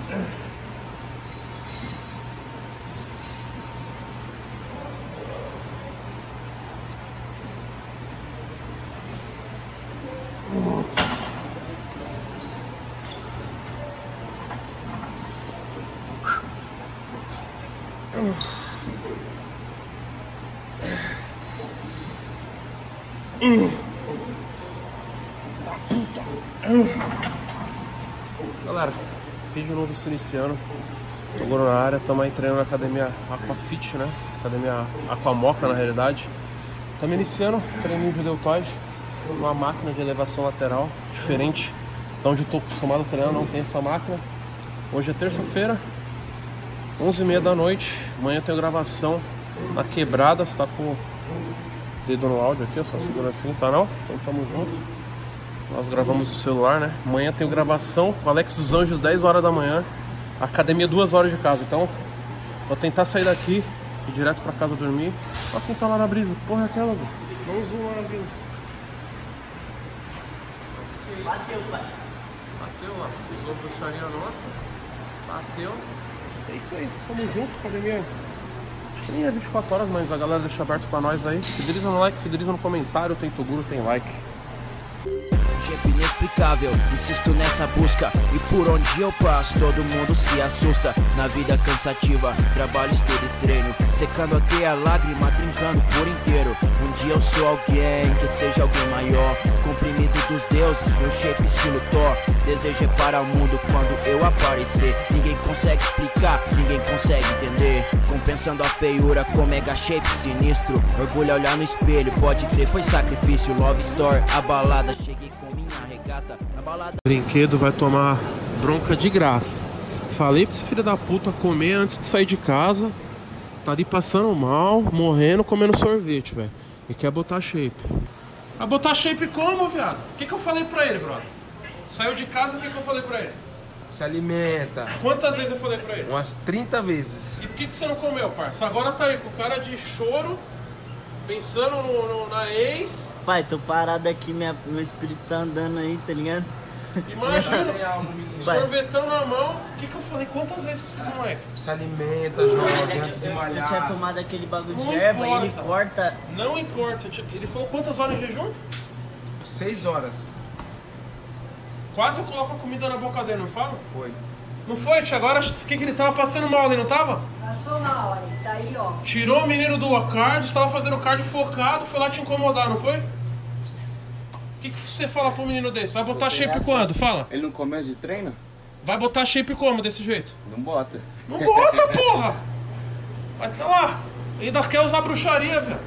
Galera, vídeo novo se iniciando. Tô agora na área, estamos aí treinando na academia Aquafit, né? Academia Aquamoca, na realidade. Estamos iniciando treininho de deltoide, uma máquina de elevação lateral, diferente de onde eu tô acostumado a treinar, não tem essa máquina. Hoje é terça-feira, 11h30 da noite. Amanhã tem gravação na Quebrada. Você tá com o dedo no áudio aqui, só segura assim, tá não? Então tamo junto. Nós gravamos o celular, né? Amanhã tem gravação com o Alex dos Anjos, 10 horas da manhã. Academia 2 horas de casa. Então, vou tentar sair daqui e ir direto pra casa dormir. Olha quem tá lá na brisa. Porra, é aquela, velho. Não zoom lá na brisa. Bateu, pai. Bateu lá. Usou bruxaria nossa. Bateu. É isso aí. Tamo junto, academia. Acho que nem é 24 horas, mas a galera deixa aberto pra nós aí. Fideliza no like, fideliza no comentário. Tem Toguro, tem like. Jeito inexplicável, insisto nessa busca. E por onde eu passo, todo mundo se assusta. Na vida cansativa, trabalho, estudo e treino, secando até a lágrima, trincando por inteiro. Um dia eu sou alguém, que seja alguém maior, comprimido dos deuses, meu shape estilo Thor. Desejo é para o mundo quando eu aparecer. Ninguém consegue explicar, ninguém consegue entender. Compensando a feiura com mega shape sinistro. Orgulho a olhar no espelho, pode crer, foi sacrifício. Love Store, a balada, cheguei com minha regata. A balada... Brinquedo vai tomar bronca de graça. Falei pra esse filho da puta comer antes de sair de casa. Tá ali passando mal, morrendo, comendo sorvete, velho. E quer botar shape. Vai botar shape como, viado? O que eu falei pra ele, brother? Saiu de casa, o que eu falei pra ele? Se alimenta. Quantas vezes eu falei pra ele? Umas 30 vezes. E por que você não comeu, parça? Agora tá aí com cara de choro, pensando na ex. Pai, tô parado aqui, meu espírito tá andando aí, tá ligado? Imagina, sorvetão na mão. O que eu falei? Quantas vezes pra esse moleque? Se alimenta, jovem, antes de Eu tinha malhar. tomado aquele bagulho Não de erva importa. e ele corta. Não importa. Ele falou quantas horas em jejum? 6 horas. Quase eu coloco a comida na boca dele, não fala? Foi. Não foi, tia? Agora o que ele tava passando mal ali, não tava? Passou mal, olha, tá aí, ó. Tirou o menino do cardio, estava fazendo cardio focado, foi lá te incomodar, não foi? O que você fala pro menino desse? Vai botar shape quando? Fala. Ele não começa de treino? Vai botar shape como desse jeito? Não bota. Não bota, porra! Vai tá lá. Ainda quer usar bruxaria, velho.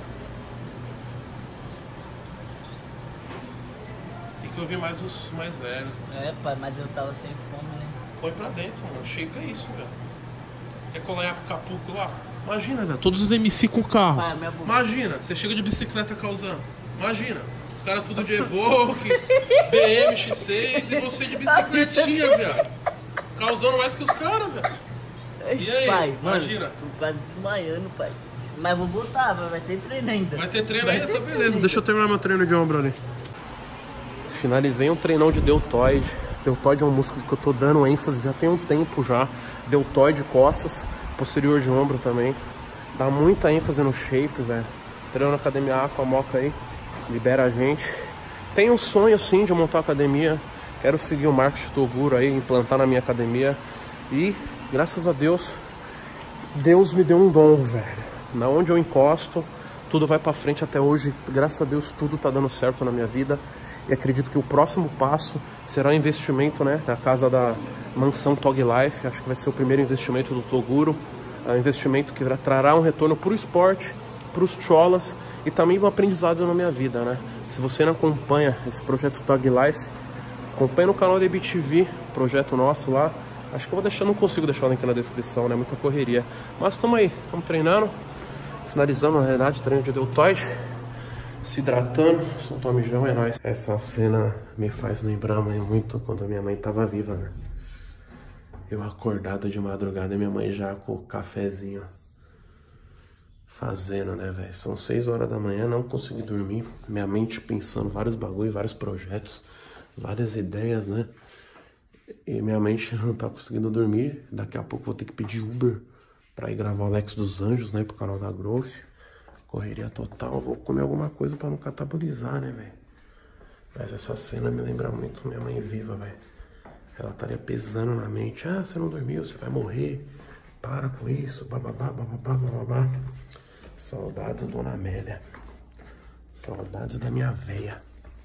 Tem que ouvir mais os mais velhos. É, pai, mas eu tava sem fome, né? Põe pra dentro, mano. Shape é isso, velho. Quer colar pro Capuco lá? Imagina, velho. Todos os MC com carro. Pai, minha boca. Imagina, você chega de bicicleta causando. Imagina. Os caras tudo de Evoque, BM, X6 e você de bicicletinha, velho. Causando mais que os caras, velho. E aí? Pai, Imagina. mano, tô quase desmaiando, pai. Mas vou voltar, vai ter treino ainda. Vai ter treino ainda? ter Tá treino beleza. ainda. Deixa eu terminar meu treino de ombro ali. Finalizei um treinão de deltoide. Deltoide é um músculo que eu tô dando ênfase já tem um tempo já. Deltoide, costas, posterior de ombro também. Dá muita ênfase no shape, velho. Treino na academia Aquamoca aí. Libera a gente. Tenho um sonho sim de montar uma academia. Quero seguir o marketing Toguro aí, implantar na minha academia. E graças a Deus, Deus me deu um dom, velho. Na onde eu encosto, tudo vai pra frente até hoje. Graças a Deus, tudo tá dando certo na minha vida. E acredito que o próximo passo será um investimento, né, na casa da mansão Tog Life. Acho que vai ser o primeiro investimento do Toguro. É um investimento que trará um retorno pro esporte, pros cholas e também um aprendizado na minha vida, né? Se você não acompanha esse projeto Tog Life, acompanha no canal da IBTV, projeto nosso lá. Acho que eu vou deixar, não consigo deixar o link na descrição, né? Muita correria. Mas estamos aí, estamos treinando. Finalizando, na realidade, treino de deltoide. Se hidratando, soltou o mijão, é nóis. Essa cena me faz lembrar, mãe, muito quando a minha mãe tava viva, né? Eu acordado de madrugada e minha mãe já com o cafezinho fazendo, né, velho? São 6 horas da manhã, não consegui dormir. Minha mente pensando vários bagulho, vários projetos, várias ideias, né? E minha mente não tá conseguindo dormir. Daqui a pouco vou ter que pedir Uber pra ir gravar o Alex dos Anjos, né? Pro canal da Growth. Correria total. Vou comer alguma coisa pra não catabolizar, né, velho? Mas essa cena me lembra muito minha mãe viva, velho. Ela estaria pesando na mente. Ah, você não dormiu, você vai morrer. Para com isso. Bababá, bababá, bababá. Saudades, Dona Amélia. Saudades da minha véia.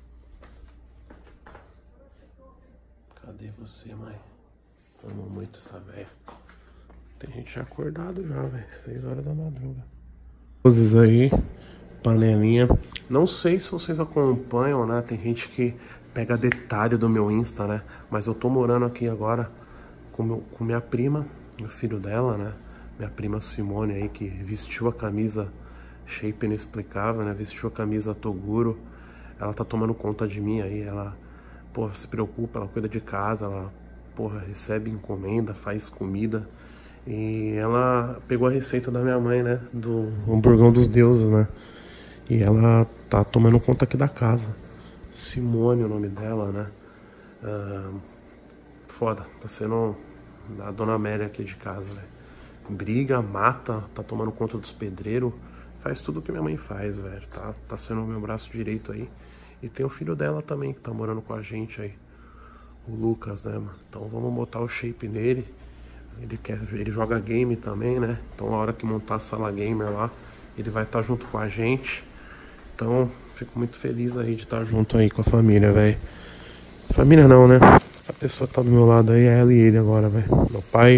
Cadê você, mãe? Amo muito essa véia. Tem gente já acordado já, velho. 6 horas da madruga. Coisas aí. Panelinha. Não sei se vocês acompanham, né? Tem gente que pega detalhe do meu Insta, né? Mas eu tô morando aqui agora com minha prima, o filho dela, né? Minha prima Simone aí, que vestiu a camisa Shape Inexplicável, né? Vestiu a camisa Toguro. Ela tá tomando conta de mim aí. Ela, porra, se preocupa, ela cuida de casa, ela, porra, recebe encomenda, faz comida. E ela pegou a receita da minha mãe, né? Do hamburgão dos deuses, né? E ela tá tomando conta aqui da casa. Simone, o nome dela, né? Foda, tá sendo a Dona Amélia aqui de casa, velho. Briga, mata, tá tomando conta dos pedreiros. Faz tudo que minha mãe faz, velho. Tá sendo o meu braço direito aí. E tem o filho dela também, que tá morando com a gente aí. O Lucas, né, mano? Então vamos botar o shape nele. Ele joga game também, né? Então a hora que montar a sala gamer lá, ele vai estar junto com a gente. Então, fico muito feliz aí de estar junto aí com a família, velho. Família não, né? A pessoa que tá do meu lado aí é ela e ele agora, velho. Meu pai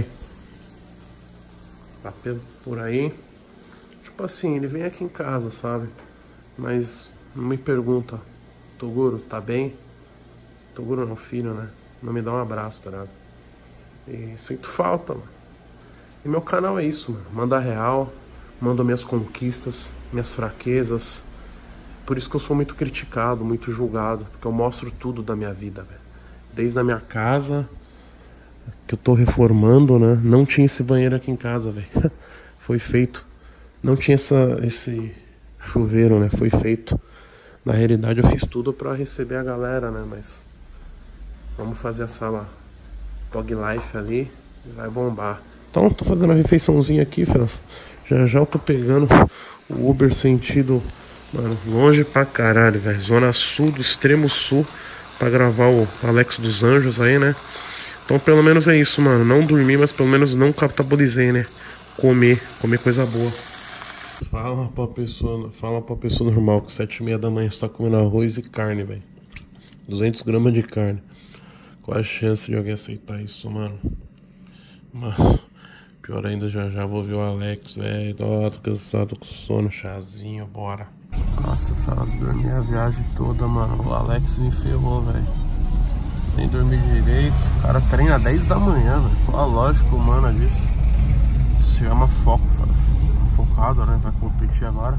tá por aí. Tipo assim, ele vem aqui em casa, sabe? Mas não me pergunta: Toguro, tá bem? Toguro não, filho, né? Não me dá um abraço, tá ligado? E sinto falta, mano. E meu canal é isso, mano. Manda real, mando minhas conquistas, minhas fraquezas. Por isso que eu sou muito criticado, muito julgado. Porque eu mostro tudo da minha vida, velho. Desde a minha casa, que eu tô reformando, né? Não tinha esse banheiro aqui em casa, velho. Foi feito. Não tinha esse chuveiro, né? Foi feito. Na realidade eu fiz tudo pra receber a galera, né? Mas vamos fazer a sala Dog Life ali e vai bombar. Então tô fazendo a refeiçãozinha aqui, fellas. Já eu tô pegando o Uber sentido, mano, longe pra caralho, velho. Zona sul, do extremo sul, pra gravar o Alex dos Anjos aí, né? Então pelo menos é isso, mano. Não dormi, mas pelo menos não catabolizei, né? Comer coisa boa. Fala pra pessoa normal que 7h30 da manhã você tá comendo arroz e carne, velho. 200 gramas de carne. Qual a chance de alguém aceitar isso, mano? Mano, pior ainda, já vou ver o Alex, velho. Tô cansado, com sono, chazinho, bora. Nossa, fellas, dormi a viagem toda, mano. O Alex me ferrou, velho. Nem dormi direito. O cara treina 10 da manhã, velho. Qual a lógica humana disso? Se chama foco, fellas. Tá focado, né? Vai competir agora.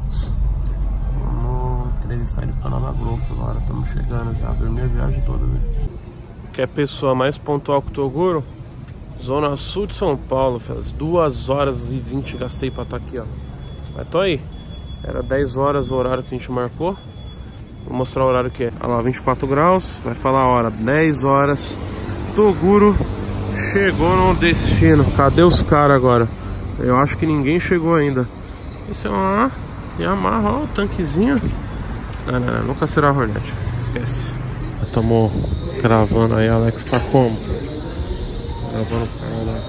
Vamos entrevistar ele pro canal da Growth agora. Estamos chegando já. Dormi a viagem toda, velho. Quer pessoa mais pontual que o Toguro? Zona sul de São Paulo, fellas. 2 horas e 20 gastei pra estar aqui, ó. Mas tô aí. Era 10 horas o horário que a gente marcou. Vou mostrar o horário que é. Olha lá, 24 graus. Vai falar a hora. 10 horas. Toguro chegou no destino. Cadê os caras agora? Eu acho que ninguém chegou ainda. Esse é uma Yamaha, ó, o tanquezinho. Não, nunca será Hornet. Esquece. Estamos gravando aí. Alex tá como? Gravando o canal da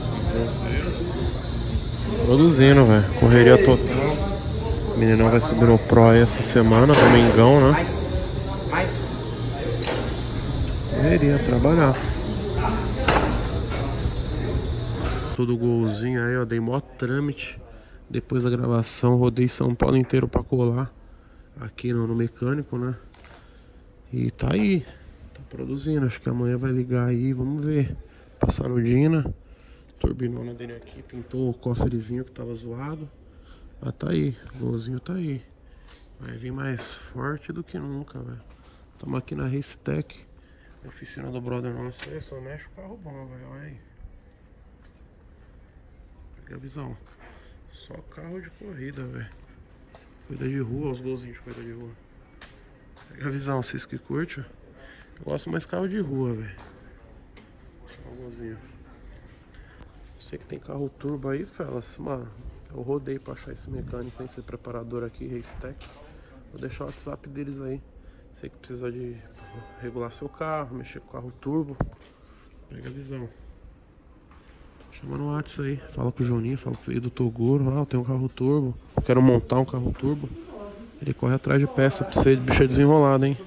produzindo, velho. Correria total. O meninão vai subir no Pro aí essa semana, domingão, né? Correria, trabalhar. Todo golzinho aí, ó. Dei mó trâmite. Depois da gravação, rodei São Paulo inteiro pra colar aqui no mecânico, né? E tá aí. Tá produzindo. Acho que amanhã vai ligar aí. Vamos ver. Passar no Dina. Turbinona dele aqui. Pintou o cofrezinho que tava zoado. Mas tá aí. O golzinho tá aí. Vai vir mais forte do que nunca, velho. Tamo aqui na Racetech. Oficina do brother nosso aí. Só mexe o carro bom, velho. Olha aí. Pega a visão. Só carro de corrida, velho. Corrida de rua, os golzinhos de corrida de rua. Pega a visão, vocês que curtem. Eu gosto mais carro de rua, velho. revisãozinha. Você que tem carro turbo aí, Felas, mano, eu rodei pra achar esse mecânico, esse preparador aqui, Racetech. Vou deixar o WhatsApp deles aí. Você que precisa de regular seu carro, mexer com o carro turbo, pega a visão. Chama no WhatsApp aí, fala com o Juninho, fala com o do Toguro. Ah, eu tenho um carro turbo, quero montar um carro turbo. Ele corre atrás de peça pra você, bicho é desenrolado, hein?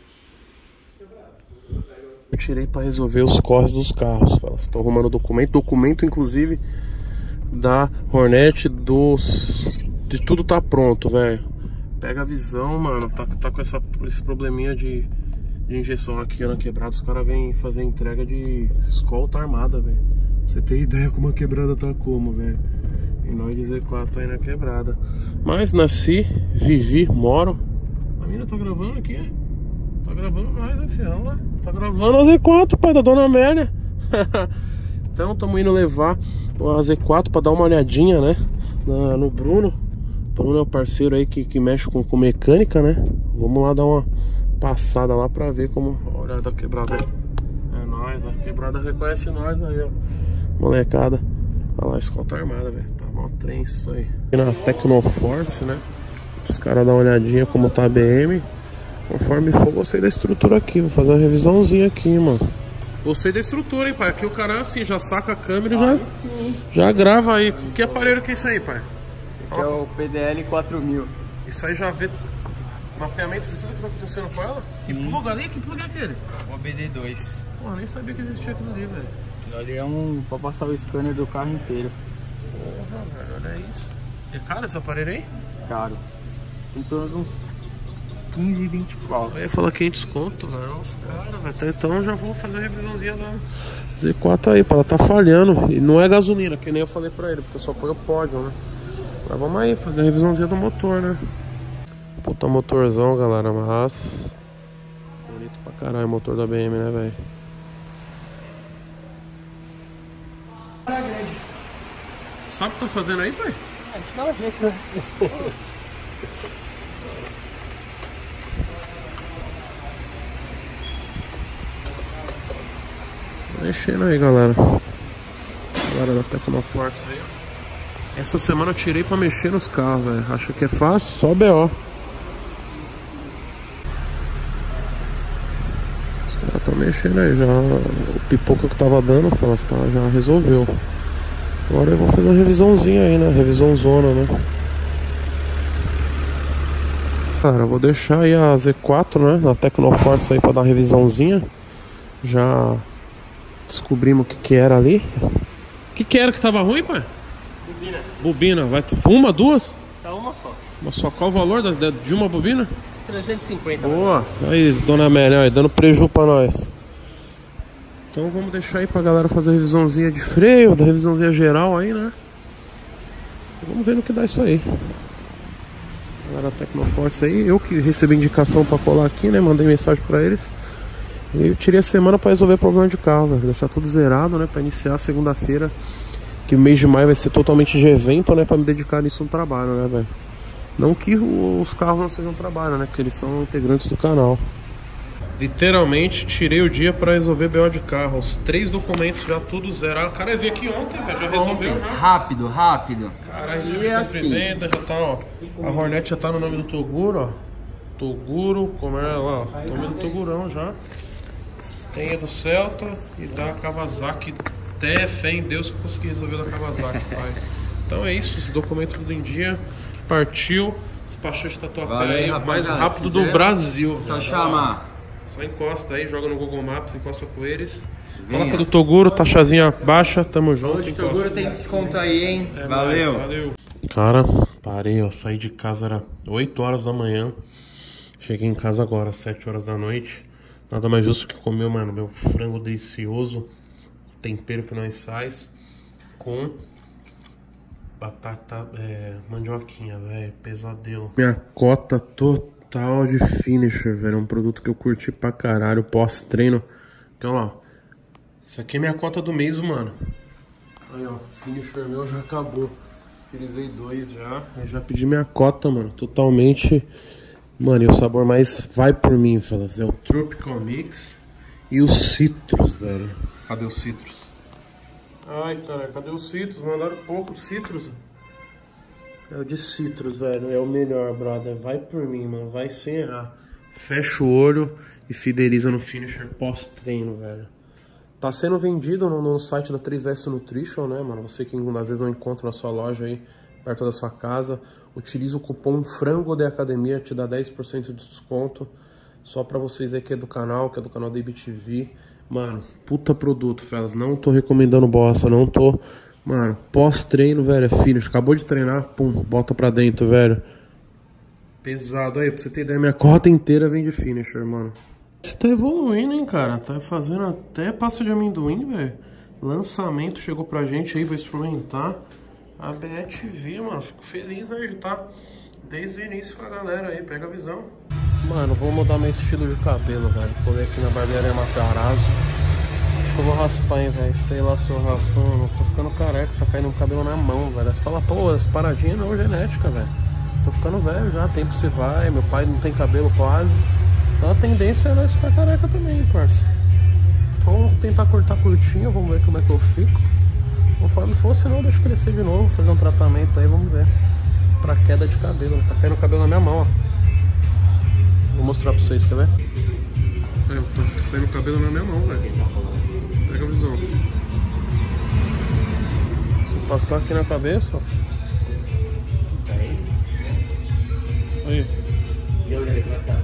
Eu tirei pra resolver os corres dos carros. Estou arrumando documento inclusive da Hornet, de tudo tá pronto, velho. Pega a visão, mano. Tá com esse probleminha de injeção aqui na quebrada. Os caras vêm fazer entrega de escolta armada, velho. Pra você ter ideia como a quebrada tá como, velho. E nós de Z4 tá aí na quebrada. Mas nasci, vivi, moro. A mina tá gravando aqui, tá gravando nós, afião, né? Tá gravando a Z4, pai, da Dona Amélia. Então, tamo indo levar a Z4 pra dar uma olhadinha, né? No Bruno. O Bruno é o parceiro aí que mexe com mecânica, né? Vamos lá dar uma passada lá pra ver como... Olha da quebrada aí. É nóis, a quebrada reconhece nós aí, ó. Molecada. Olha lá, escolta armada, velho. Tá mó trem isso aí. Aqui na Tecnoforce, né? Os caras dar uma olhadinha como tá a BM. Conforme for, gostei da estrutura aqui. Vou fazer uma revisãozinha aqui, mano. Gostei da estrutura, hein, pai. Aqui o cara assim, já saca a câmera e já grava aí. Que aparelho que é isso aí, pai? Que é o PDL 4000. Isso aí já vê mapeamento de tudo que tá acontecendo com ela? Sim. Que plug ali? Que plug é aquele? O BD2. Porra, nem sabia que existia aquilo ali, velho. Aquilo ali é pra passar o scanner do carro inteiro. Porra, velho, olha isso. É caro esse aparelho aí? Caro. Em torno de uns 15, 20 pau. Eu ia falar 500 conto, velho. Os caras, velho. Então já vou fazer a revisãozinha da Z4 aí, pô. Ela tá falhando. E não é gasolina, que nem eu falei pra ele, porque só põe o pódio, né? Mas vamos aí, fazer a revisãozinha do motor, né? Puta motorzão, galera, mas... bonito pra caralho o motor da BM, né, velho? Sabe o que tá fazendo aí, pai? A gente dá um jeito, né? Mexendo aí, galera. Galera da Tecnoforce aí, ó. Essa semana eu tirei pra mexer nos carros, velho. Acha que é fácil? Só BO. Os caras estão mexendo aí já. O pipoco que tava dando, já resolveu. Agora eu vou fazer uma revisãozinha aí, né? Revisão zona, né? Cara, eu vou deixar aí a Z4, né? Na Tecnoforce aí pra dar uma revisãozinha. Já descobrimos o que era ali. O que era que tava ruim, pai? Bobina. Bobina, vai ter uma, duas? Tá uma só. Uma só. Qual o valor de uma bobina? 350. Boa. Aí, dona Amélia, aí, dando preju pra nós. Então vamos deixar aí pra galera fazer a revisãozinha de freio, da revisãozinha geral aí, né? Vamos ver no que dá isso aí. Galera Tecnoforce aí, eu que recebi indicação pra colar aqui, né? Mandei mensagem pra eles. E eu tirei a semana pra resolver problema de carro, velho. Deixar tudo zerado, né? Pra iniciar segunda-feira, que o mês de maio vai ser totalmente de evento, né? Pra me dedicar nisso no trabalho, né, velho? Não que os carros não sejam trabalho, né? Porque eles são integrantes do canal. Literalmente tirei o dia pra resolver BO de carro. Os 3 documentos já tudo zerado. O cara veio aqui ontem, velho. Já resolveu, já. Rápido, rápido. Cara, recebi de cumprimento, já tá, ó. A Hornet já tá no nome do Toguro, ó. Toguro, como é lá, ó. Nome do Togurão já. Tem a do Celta e da Kawasaki. Até fé em Deus que eu consegui resolver da Kawasaki, pai. Então é isso, os documentos tudo em dia. Partiu, despachou de Tatuapé aí, o mais rápido do Brasil. Só chamar. Só encosta aí, joga no Google Maps, encosta com eles. Fala com o do Toguro, taxazinha baixa, tamo junto. O Toguro tem desconto aí, hein? É Valeu. nóis, valeu. Cara, parei, ó, saí de casa, era 8 horas da manhã. Cheguei em casa agora, 7 horas da noite. Nada mais justo que comer, mano, meu frango delicioso, tempero que nós faz, com batata, mandioquinha, velho, pesadelo. Minha cota total de finisher, velho, é um produto que eu curti pra caralho, pós-treino. Então, ó, isso aqui é minha cota do mês, mano. Aí, ó, finisher meu já acabou. Utilizei 2 já. Eu já pedi minha cota, mano, totalmente. Mano, e o sabor mais vai por mim, fellas, é o Tropical Mix e o Citrus, velho. Cadê o Citrus? Ai, cara, cadê os Citrus? Mandaram pouco Citrus. É o de Citrus, velho. É o melhor, brother. Vai por mim, mano. Vai sem errar. Fecha o olho e fideliza no finisher pós-treino, velho. Tá sendo vendido no site da 3S Nutrition, né, mano? Você que às vezes não encontra na sua loja aí, perto da sua casa. Utiliza o cupom FRANGO da academia, te dá 10% de desconto. Só pra vocês aí que é do canal da IBTV. Mano, puta produto, fellas. Não tô recomendando bosta, não tô... Mano, pós-treino, velho, é finish. Acabou de treinar, pum, bota pra dentro, velho. Pesado aí, pra você ter ideia, minha cota inteira vem de finisher, mano. Você tá evoluindo, hein, cara? Tá fazendo até pasta de amendoim, velho. Lançamento chegou pra gente aí, vou experimentar. A BTV, mano, fico feliz, né, de tá desde o início com a galera aí, pega a visão. Mano, vou mudar meu estilo de cabelo, velho. Vou aqui na barbearia Matarazzo. Acho que eu vou raspar, hein, velho. Sei lá se eu raspo, não. Tô ficando careca, tá caindo um cabelo na mão, velho. Você fala, pô, as paradinhas não, genética, velho. Tô ficando velho já, tempo se vai. Meu pai não tem cabelo quase. Então a tendência é nós ficar careca também, parça. Então vou tentar cortar curtinho, vamos ver como é que eu fico. Conforme for, senão eu deixo crescer de novo, fazer um tratamento aí, vamos ver. Pra queda de cabelo, tá caindo o cabelo na minha mão, ó. Vou mostrar pra vocês, quer ver? Tá saindo o cabelo na minha mão, velho. Pega a visão. Se eu passar aqui na cabeça, ó. Aí. E olha ele vai estar.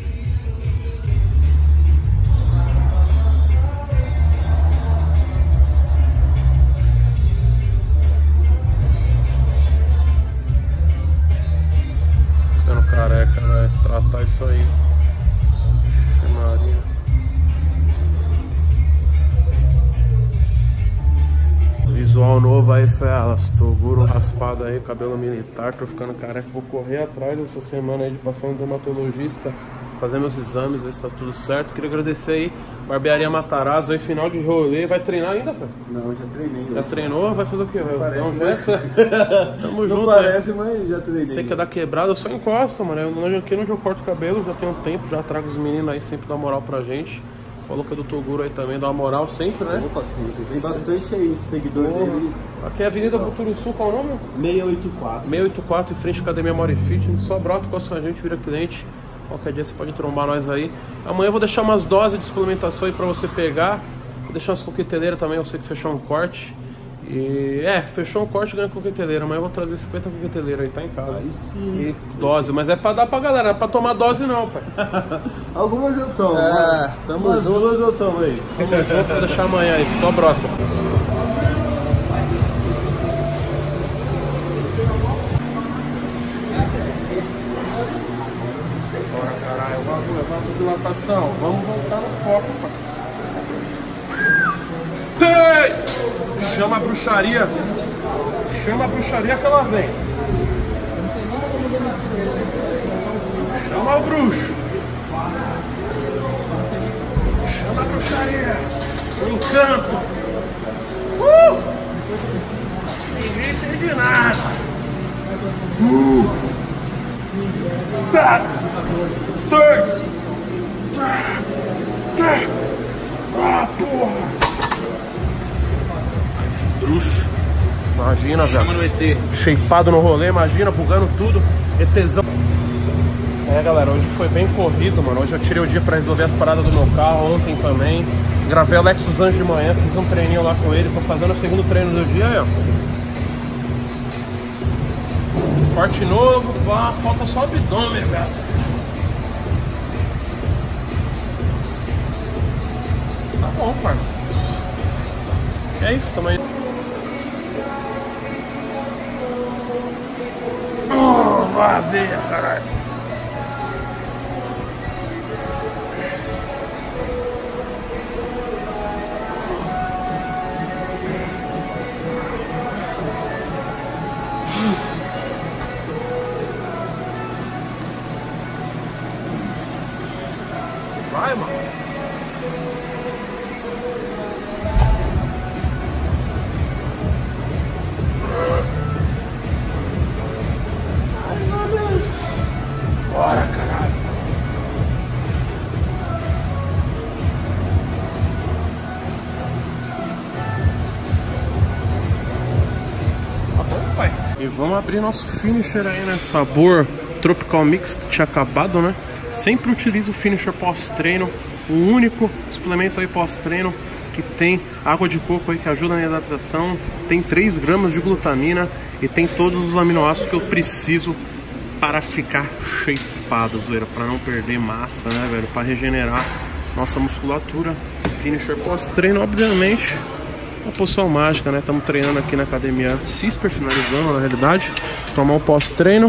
Ficando careca, velho. Tratar isso aí. Maria. Visual novo aí, fellas. Toguro raspado aí, cabelo militar. Tô ficando careca. Vou correr atrás essa semana aí de passar um dermatologista, fazer meus exames, ver se tá tudo certo. Queria agradecer aí, Barbearia Matarazzo aí, final de rolê. Vai treinar ainda, cara? Não, já treinei. Já treinou? Vai fazer o quê? Vai parece, dar um jeito? Tamo junto. Não parece, mas já treinei. Você quer dar quebrada, eu só encosto, mano. Aqui onde eu corto o cabelo, já tem um tempo, já trago os meninos aí, sempre dá moral pra gente. Falou que é do Toguro aí também, dá uma moral sempre, né? Opa, sempre. Tem bastante aí, seguidor dele. Aqui é a Avenida Buturuçu, qual o nome? 684. 684, em frente à Academia More Fitness. Só brota com a gente, vira cliente. Qualquer dia você pode trombar nós aí. Amanhã eu vou deixar umas doses de suplementação aí pra você pegar. Vou deixar umas coqueteleiras também, você que fechou um corte. E fechou um corte e ganha coqueteleira. Amanhã eu vou trazer 50 coqueteleiras aí, tá em casa. Aí sim. E dose, mas é pra dar pra galera, não é pra tomar dose não, pai. Algumas eu tomo. Tamo umas junto. duas eu tomo aí. Tamo junto, vou deixar amanhã aí, só brota. Bora, caralho, vamos levar essa dilatação. Vamos voltar no foco, parceiro. Chama a bruxaria. Chama a bruxaria que ela vem. Chama o bruxo. Chama a bruxaria. O encanto. Ninguém entende nada. Ah, porra. Bruxo. Imagina, velho. Chama no ET. Shapeado no rolê, imagina, bugando tudo. ETzão. Galera, hoje foi bem corrido, mano. Hoje eu tirei o dia pra resolver as paradas do meu carro, ontem também. Gravei o Lexus Anjo de manhã, fiz um treininho lá com ele. Tô fazendo o segundo treino do dia, ó. Corte novo, pá, falta só o abdômen, velho. Tá bom, parça. É isso também. Vai ver, caralho. Vai, mano. E vamos abrir nosso finisher aí, né? Sabor Tropical Mix, tinha acabado, né? Sempre utilizo o finisher pós-treino. O único suplemento aí pós-treino que tem água de coco aí que ajuda na hidratação. Tem 3 gramas de glutamina e tem todos os aminoácidos que eu preciso para ficar shapeado, zoeira. Para não perder massa, né, velho? Para regenerar nossa musculatura. Finisher pós-treino, obviamente. Uma poção mágica, né? Estamos treinando aqui na academia Cisper, finalizando na realidade. Tomar um pós-treino.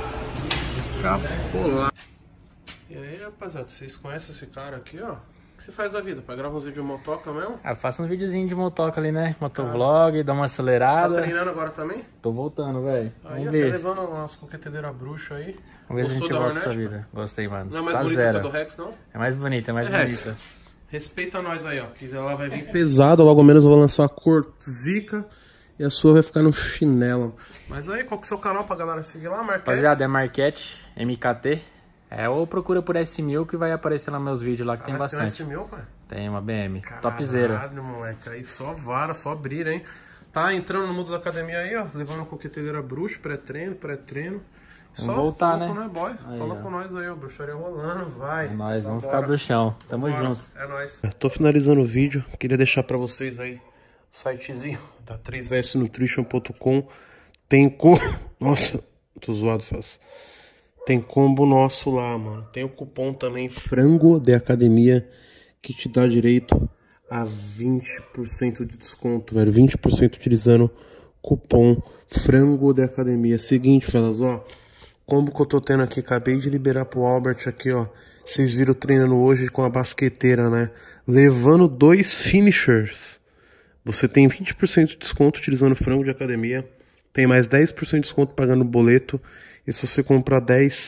Capolar. E aí, rapaziada, vocês conhecem esse cara aqui, ó? O que você faz da vida? Pra gravar uns vídeos de motoca mesmo? Eu faço uns videozinhos de motoca ali, né? Motovlog, dá uma acelerada. Tá treinando agora também? Tô voltando, velho. Aí Vamos até ver. levando umas coqueteleiras bruxas aí. Vamos ver se a gente Gostou da volta pra Hornet? vida. Gostei, mano. Não é mais Tá bonita que a zero. do Rex, não? É mais bonita, é mais Rex, bonita. respeita nós aí, ó. Que ela vai vir pesada, logo menos eu vou lançar a cor zica. E a sua vai ficar no chinelo. Mas aí, qual que é o seu canal pra galera seguir lá, Marquete? Rapaziada, é Marquete, MKT. Ou procura por S1000 que vai aparecer lá meus vídeos lá, que tem bastante. Tem S1000, pai? Tem uma BM, Caralho, topzera. moleque, aí só vara, só brilha, hein? Tá entrando no mundo da academia aí, ó, levando coqueteleira bruxa, pré-treino. Vamos voltar, falou né? Com nós, boy. Aí, Fala ó. com nós aí, ó, bruxaria rolando, vai. É nóis, vamos Bora. ficar bruxão. Tamo Bora. junto. É nóis. Tô finalizando o vídeo, queria deixar pra vocês aí o sitezinho da 3vsnutrition.com. Tem Nossa, tô zoado, faz. Tem combo nosso lá, mano. Tem o cupom também, Frango de Academia, que te dá direito a 20% de desconto, velho. 20% utilizando cupom Frango de Academia. Seguinte, fellas, ó. Combo que eu tô tendo aqui, acabei de liberar pro Albert aqui, ó. Vocês viram treinando hoje com a basqueteira, né? Levando 2 finishers. Você tem 20% de desconto utilizando Frango de Academia. Tem mais 10% de desconto pagando boleto. E se você comprar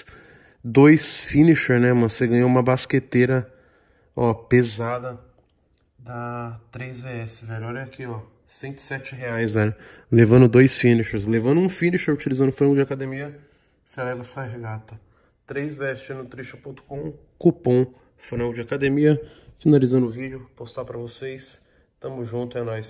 2 finisher, né, mano? Você ganhou uma basqueteira, ó, pesada da 3VS, velho. Olha aqui, ó. R$107, velho. Levando 2 finishers. Levando um finisher utilizando Frango de Academia, você leva essa regata. 3vsnutrition.com, cupom Frango de Academia. Finalizando o vídeo, postar pra vocês. Tamo junto, é nóis.